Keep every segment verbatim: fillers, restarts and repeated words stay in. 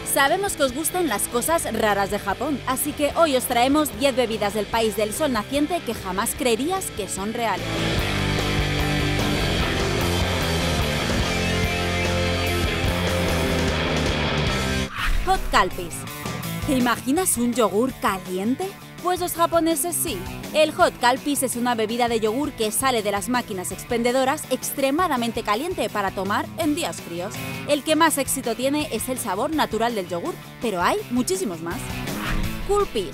Sabemos que os gustan las cosas raras de Japón, así que hoy os traemos diez bebidas del país del sol naciente que jamás creerías que son reales. Hot Calpis. ¿Te imaginas un yogur caliente? Pues los japoneses sí. El Hot Calpis es una bebida de yogur que sale de las máquinas expendedoras extremadamente caliente para tomar en días fríos. El que más éxito tiene es el sabor natural del yogur, pero hay muchísimos más. Coolpis.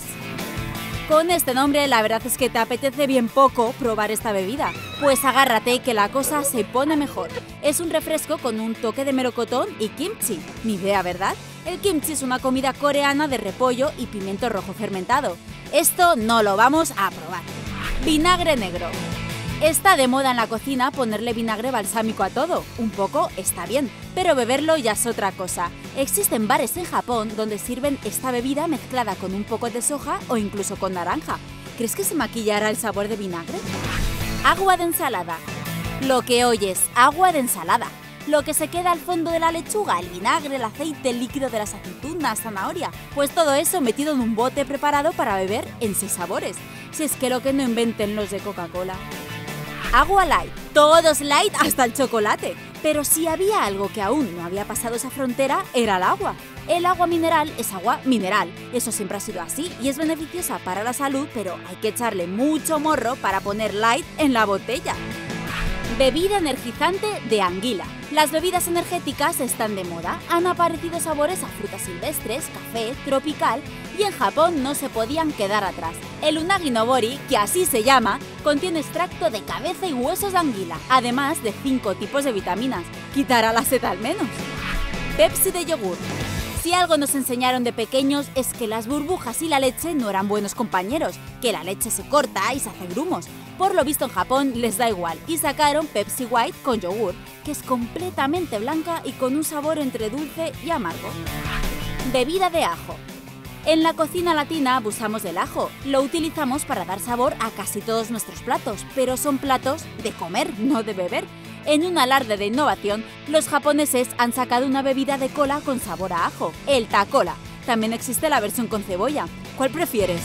Con este nombre la verdad es que te apetece bien poco probar esta bebida. Pues agárrate que la cosa se pone mejor. Es un refresco con un toque de melocotón y kimchi. Ni idea, ¿verdad? El kimchi es una comida coreana de repollo y pimiento rojo fermentado. Esto no lo vamos a probar. Vinagre negro. Está de moda en la cocina ponerle vinagre balsámico a todo. Un poco está bien, pero beberlo ya es otra cosa. Existen bares en Japón donde sirven esta bebida mezclada con un poco de soja o incluso con naranja. ¿Crees que se maquillará el sabor de vinagre? Agua de ensalada. Lo que oyes, agua de ensalada. Lo que se queda al fondo de la lechuga, el vinagre, el aceite, el líquido de las aceitunas, zanahoria. Pues todo eso metido en un bote preparado para beber en seis sabores. Si es que lo que no inventen los de Coca-Cola. Agua light. Todos light hasta el chocolate. Pero si había algo que aún no había pasado esa frontera, era el agua. El agua mineral es agua mineral. Eso siempre ha sido así y es beneficiosa para la salud, pero hay que echarle mucho morro para poner light en la botella. Bebida energizante de anguila. Las bebidas energéticas están de moda. Han aparecido sabores a frutas silvestres, café, tropical y en Japón no se podían quedar atrás. El unagi nobori, que así se llama, contiene extracto de cabeza y huesos de anguila, además de cinco tipos de vitaminas. Quitará la sed al menos. Pepsi de yogur. Si algo nos enseñaron de pequeños es que las burbujas y la leche no eran buenos compañeros, que la leche se corta y se hace grumos. Por lo visto en Japón les da igual y sacaron Pepsi White con yogur, que es completamente blanca y con un sabor entre dulce y amargo. Bebida de ajo. En la cocina latina abusamos del ajo, lo utilizamos para dar sabor a casi todos nuestros platos, pero son platos de comer, no de beber. En un alarde de innovación, los japoneses han sacado una bebida de cola con sabor a ajo, el Ta-Cola. También existe la versión con cebolla. ¿Cuál prefieres?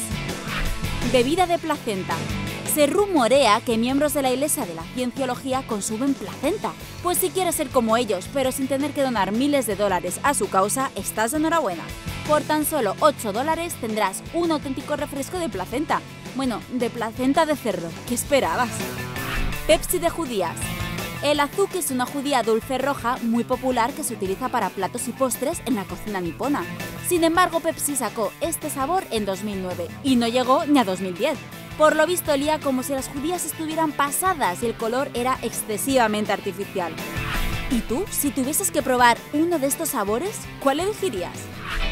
Bebida de placenta. Se rumorea que miembros de la Iglesia de la Cienciología consumen placenta. Pues si quieres ser como ellos, pero sin tener que donar miles de dólares a su causa, estás de enhorabuena. Por tan solo ocho dólares tendrás un auténtico refresco de placenta. Bueno, de placenta de cerdo. ¿Qué esperabas? Pepsi de judías. El azuki es una judía dulce roja muy popular que se utiliza para platos y postres en la cocina nipona. Sin embargo, Pepsi sacó este sabor en dos mil nueve y no llegó ni a dos mil diez. Por lo visto olía como si las judías estuvieran pasadas y el color era excesivamente artificial. ¿Y tú, si tuvieses que probar uno de estos sabores, cuál elegirías?